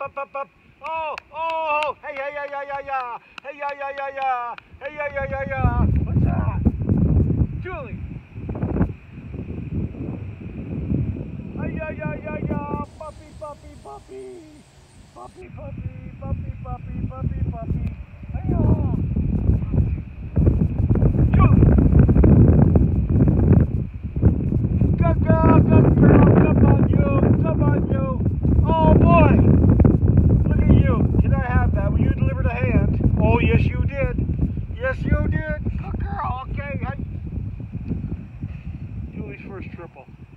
up. Oh, oh, hey, hey, yeah, yeah, yeah, yeah. Hey, yeah, yeah, yeah, yeah. Hey, yeah, yeah, yeah, yeah. What's that? Julie. Hey, yeah, yeah, yeah, yeah. Puppy, puppy, puppy. Puppy, puppy, puppy, puppy, puppy, puppy. Hey, oh. Julie. Go, go, go, girl. Come on, you. Come on, you. Oh, boy. Look at you. Can I have that? Will you deliver the hand? Oh, yes, you did. Yes, you did. Good girl. Okay. Julie's first triple.